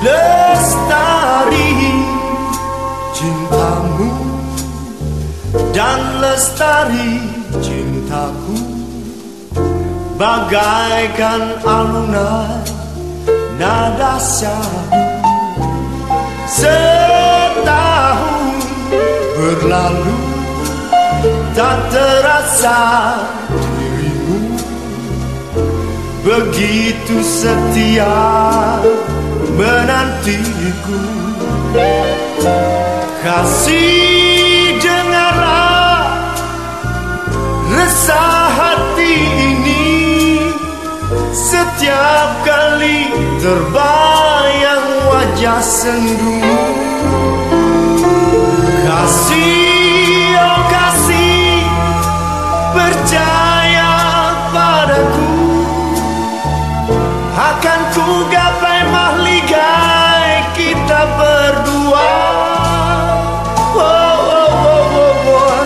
lestari cintamu dan lestari cintaku, bagaikan alunan nada syahdu. Setahun berlalu, tak terasa dirimu begitu setia menantiku. Kasih, dengarlah resah hati ini, setiap kali terbayang wajah sendumu. Kasih, oh kasih, percaya padaku, akan ku gapai mahligai kita berdua. Oh, oh, oh, oh, oh.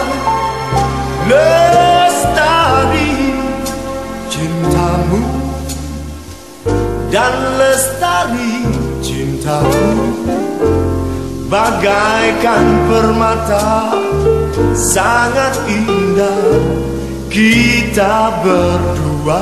Lestari cintamu dan lestari cintaku, bagaikan permata sangat indah kita berdua.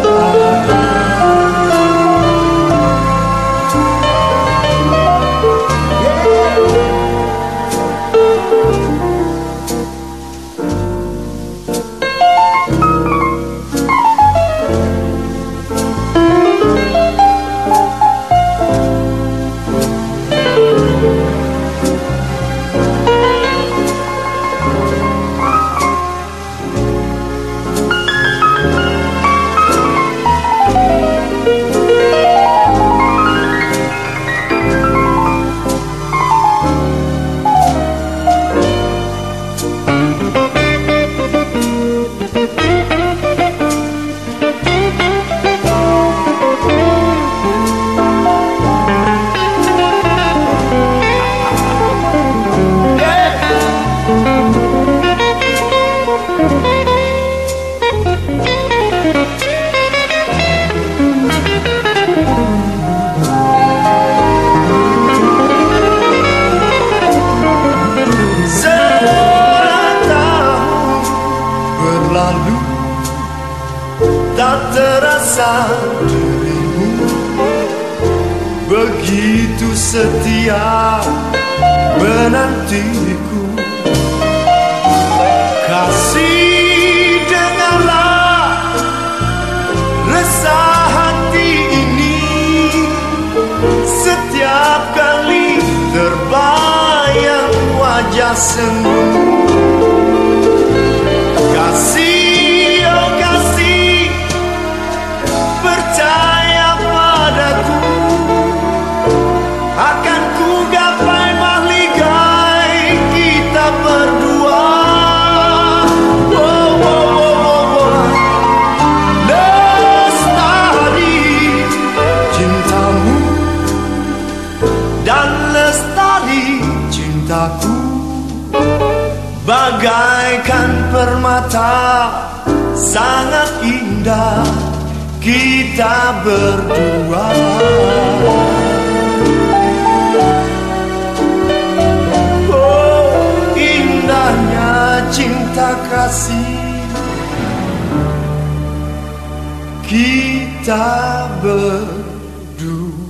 Lalu tak terasa dirimu begitu setia menantiku. Kasih, dengarlah resah hati ini, setiap kali terbayang wajah sendumu. Kasih, oh kasih, percaya padaku, akan ku gapai mahligai kita berdua. Oh, oh, oh, oh, oh. Lestari cintamu dan lestari cintaku, bagaikan permata sangat indah kita berdua. Oh, indahnya cinta kasih kita berdua.